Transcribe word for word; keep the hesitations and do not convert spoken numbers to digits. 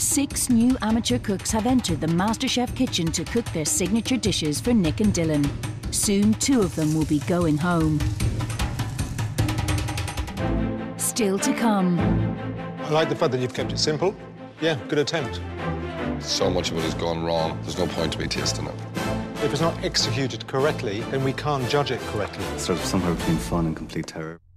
Six new amateur cooks have entered the MasterChef kitchen to cook their signature dishes for Nick and Dylan. Soon, two of them will be going home. Still to come. I like the fact that you've kept it simple. Yeah, good attempt. So much of it has gone wrong, there's no point to me tasting it. If it's not executed correctly, then we can't judge it correctly. Sort of somewhere between fun and complete terror.